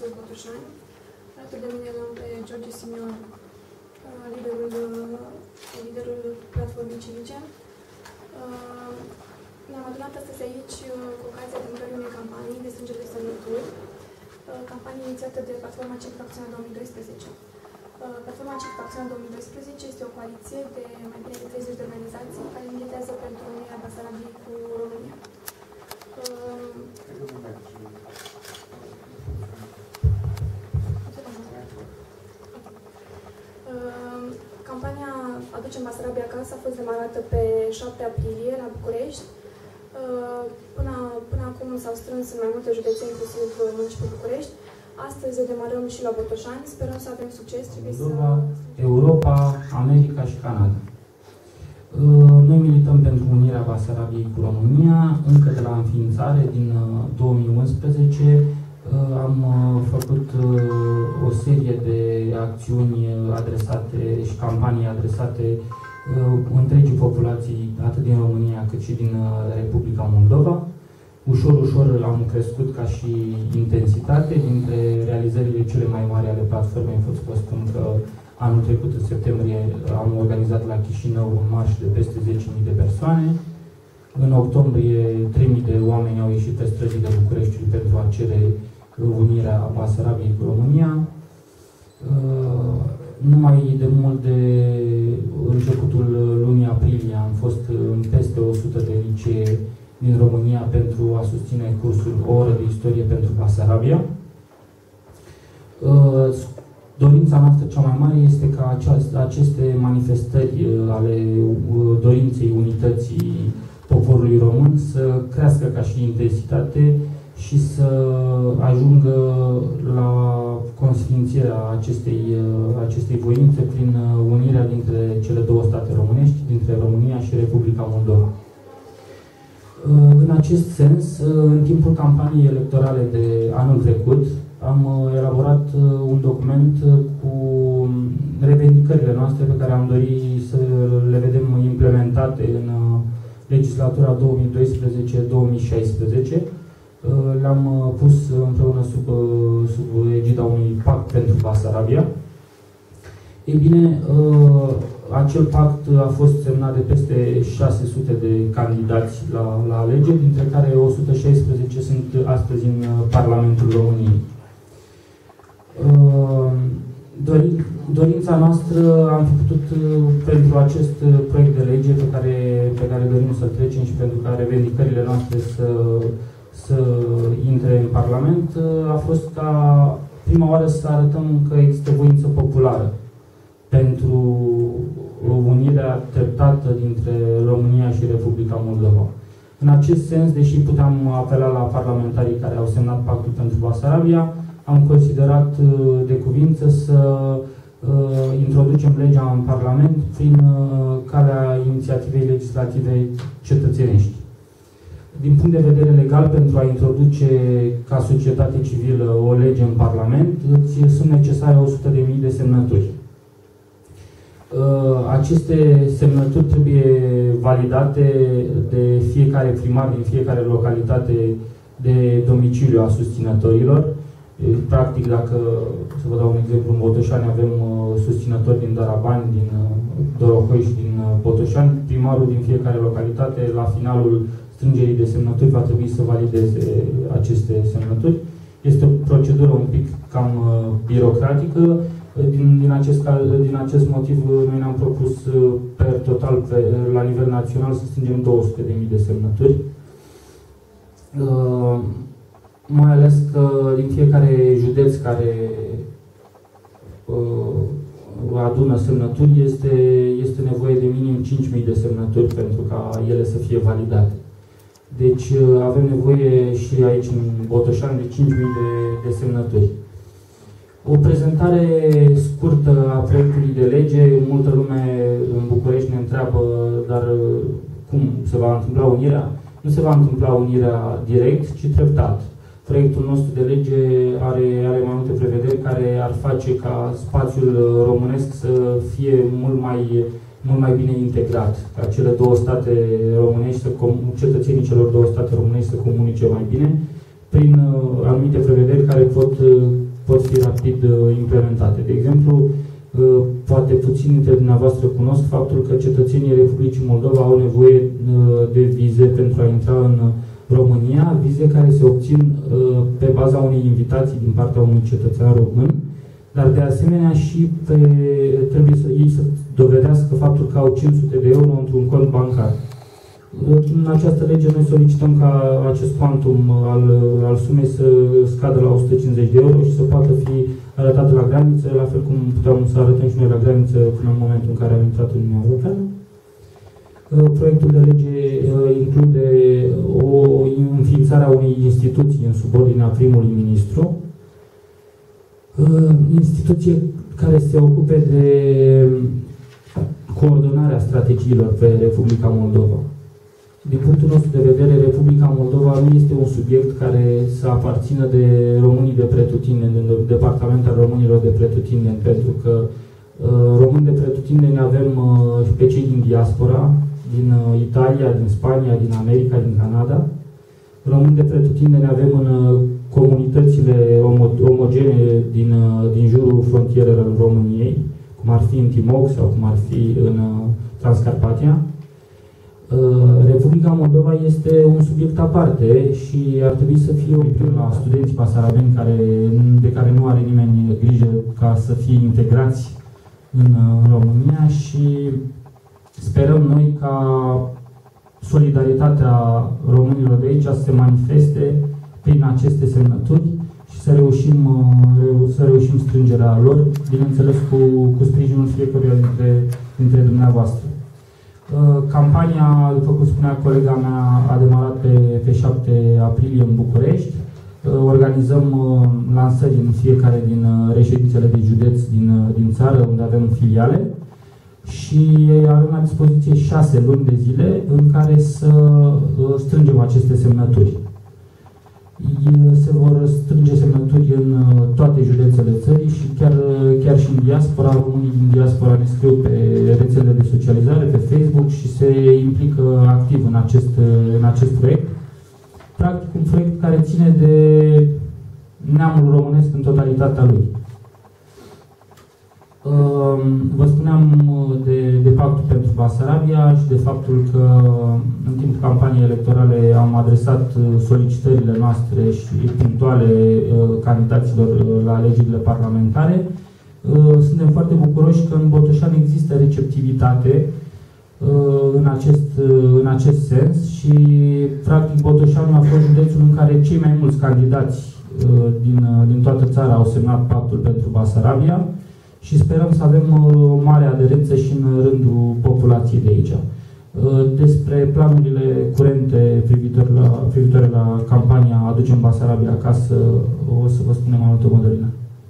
județul Botoșani. Alături de mine l-am pe George Simion, liderul platformei civice. Ne-am adunat astăzi aici cu ocazia demarării unei campanii de strângere de semnături, campanie inițiată de Platforma Civică Acțiunea 2012. Platforma Civică Acțiunea 2012 este o coaliție de mai bine de 30 de organizații care militează pentru unirea Basarabiei cu România. Campania Aducem Basarabia acasă a fost demarată pe 7 aprilie la București. Până acum s-au strâns în mai multe județe, inclusiv municipiul București. Astăzi o demarăm și la Botoșani. Sperăm să avem succes. Moldova, Europa, America și Canada. Noi milităm pentru unirea Basarabiei cu România. Încă de la înființare, din 2011, am făcut o serie de acțiuni adresate și campanii adresate întregii populații, atât din România cât și din Republica Moldova. Ușor, ușor am crescut ca și intensitate. Dintre realizările cele mai mari ale platformei pot să vă spun că anul trecut, în septembrie, am organizat la Chișinău un marș de peste 10.000 de persoane. În octombrie, 3.000 de oameni au ieșit pe străzile Bucureștiului pentru a cere unirea Basarabiei cu România. Numai de mult de începutul lunii aprilie am fost în peste 100 de licee din România pentru a susține cursul O oră de istorie pentru Basarabia. Dorința noastră cea mai mare este ca aceste manifestări ale dorinței unității poporului român să crească ca și intensitate și să ajungă la consfințirea acestei voințe prin unirea dintre cele două state românești, dintre România și Republica Moldova. În acest sens, în timpul campaniei electorale de anul trecut, am elaborat un document cu revendicările noastre pe care am dorit să le vedem implementate în legislatura 2012-2016. Le-am pus împreună sub egida unui pact pentru Basarabia. Ei bine, acel pact a fost semnat de peste 600 de candidați la alegeri, dintre care 116 sunt astăzi în Parlamentul României. Dorința noastră am fi putut pentru acest proiect de lege pe care dorim să-l trecem și pentru care revendicările noastre să intre în Parlament, a fost ca prima oară să arătăm că există voință populară pentru unirea treptată dintre România și Republica Moldova. În acest sens, deși puteam apela la parlamentarii care au semnat pactul pentru Basarabia, am considerat de cuvință să introducem legea în Parlament prin calea inițiativei legislative cetățenești. Din punct de vedere legal, pentru a introduce ca societate civilă o lege în Parlament, sunt necesare 100.000 de semnături. Aceste semnături trebuie validate de fiecare primar din fiecare localitate de domiciliu a susținătorilor. Practic, dacă, să vă dau un exemplu, în Botoșani avem susținători din Darabani, din Dorohoi și din Botoșani. Primarul din fiecare localitate, la finalul strângerii de semnături, va trebui să valideze aceste semnături. Este o procedură un pic cam birocratică. Din acest motiv, noi ne-am propus per total, la nivel național, să strângem 200.000 de semnături. Mai ales că din fiecare județ care adună semnături este nevoie de minim 5.000 de semnături pentru ca ele să fie validate. Deci avem nevoie și aici în Botoșani de 5.000 de semnături. O prezentare scurtă a proiectului de lege. Multă lume în București ne întreabă, dar cum se va întâmpla unirea? Nu se va întâmpla unirea direct, ci treptat. Proiectul nostru de lege are mai multe prevederi care ar face ca spațiul românesc să fie mult mai bine integrat, ca cele două state românești, cetățenii celor două state românești să comunice mai bine, prin anumite prevederi care pot pot fi rapid implementate. De exemplu, poate puțini dintre dumneavoastră cunosc faptul că cetățenii Republicii Moldova au nevoie de vize pentru a intra în România, vize care se obțin pe baza unei invitații din partea unui cetățean român, dar de asemenea și trebuie ei să dovedească faptul că au 500 de euro într-un cont bancar. În această lege noi solicităm ca acest quantum al sumei să scadă la 150 de euro și să poată fi arătat la graniță, la fel cum puteam să arătăm și noi la graniță până în momentul în care am intrat în Uniunea Europeană. Proiectul de lege include înființarea unei instituții în subordinea primului ministru, instituție care se ocupe de coordonarea strategiilor pe Republica Moldova. Din punctul nostru de vedere, Republica Moldova nu este un subiect care să aparțină de românii de pretutindeni, de departament al românilor de pretutindeni, pentru că români de pretutindeni avem pe cei din diaspora, din Italia, din Spania, din America, din Canada. Români de pretutindeni avem în comunitățile omogene din jurul frontierelor României, cum ar fi în Timok sau cum ar fi în Transcarpatia. Republica Moldova este un subiect aparte și ar trebui să fie obligatoriu la studenții basarabeni de care nu are nimeni grijă ca să fie integrați în România și sperăm noi ca solidaritatea românilor de aici să se manifeste prin aceste semnături și să reușim strângerea lor, bineînțeles cu sprijinul fiecăruia dintre dumneavoastră. Campania, după cum spunea colega mea, a demarat pe 7 aprilie în București. Organizăm lansări în fiecare din reședințele de județ din țară, unde avem filiale. Și avem la dispoziție 6 luni de zile în care să strângem aceste semnături. Se vor strânge semnături în toate județele țării și chiar și în diaspora. Românii din diaspora ne scriu pe rețelele de socializare, pe Facebook și se implică activ în acest proiect. Practic un proiect care ține de neamul românesc în totalitatea lui. Vă spuneam de pactul pentru Basarabia și de faptul că în timpul campaniei electorale am adresat solicitările noastre și punctuale candidaților la alegerile parlamentare. Suntem foarte bucuroși că în Botoșani există receptivitate în acest sens și practic Botoșanul a fost județul în care cei mai mulți candidați din toată țara au semnat pactul pentru Basarabia și sperăm să avem o mare aderență și în rândul populației de aici. Despre planurile curente privitoare la campania Aducem Basarabia acasă, o să vă spunem mai multe, Mădălina.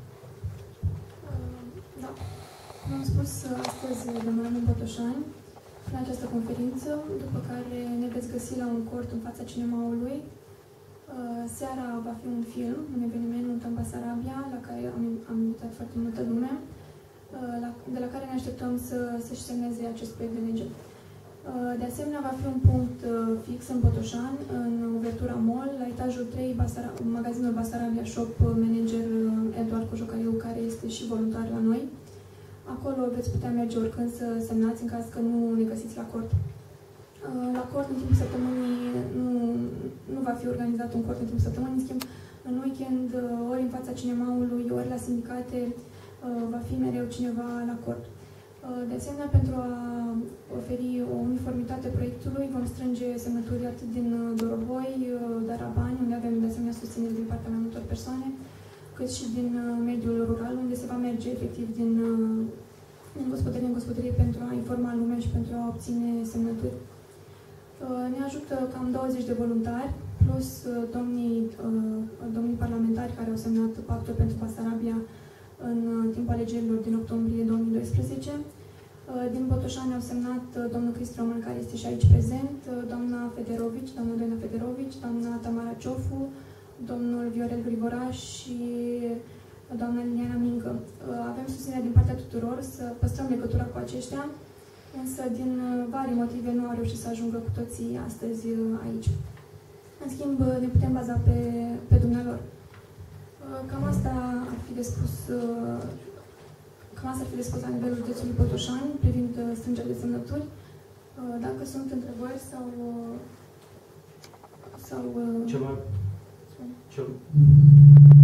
Da. Cum am spus, astăzi rămânem în Botoșani, în această conferință, după care ne veți găsi la un cort în fața cinemaului. Seara va fi un film, un eveniment în Basarabia, la care am invitat foarte multă lume, de la care ne așteptăm să-și semneze acest proiect de lege. De asemenea, va fi un punct fix în Botoșani, în Uvertura Mall, la etajul 3, magazinul Basarabia Shop, manager Eduard Cojocariu, care este și voluntar la noi. Acolo veți putea merge oricând să semnați, în caz că nu ne găsiți la cort. La cort, în timpul săptămânii, nu va fi organizat un cort în timpul săptămânii, în schimb, în weekend, ori în fața cinemaului, ori la sindicate, va fi mereu cineva la cort. De asemenea, pentru a oferi o uniformitate proiectului, vom strânge semnături atât din Dorohoi, Darabani, unde avem de asemenea susținere din partea mai multor persoane, cât și din mediul rural, unde se va merge efectiv din gospodărie în gospodărie pentru a informa lumea și pentru a obține semnături. Ne ajută cam 20 de voluntari, plus domnii parlamentari care au semnat pactul pentru Basarabia în timpul alegerilor din octombrie 2012. Din Botoșani au semnat domnul Cristi Roman, care este și aici prezent, doamna Federovici, doamna Doina Federovici, doamna Tamara Ciofu, domnul Viorel Grigoraș și doamna Liliana Mincă. Avem susținerea din partea tuturor să păstrăm legătura cu aceștia, însă din vari motive nu au reușit să ajungă cu toții astăzi aici. În schimb, ne putem baza pe dumnealor. Cam asta ar fi de spus, la nivelul județului Botoșani privind strângerea de semnături. Dacă sunt întrebări sau cel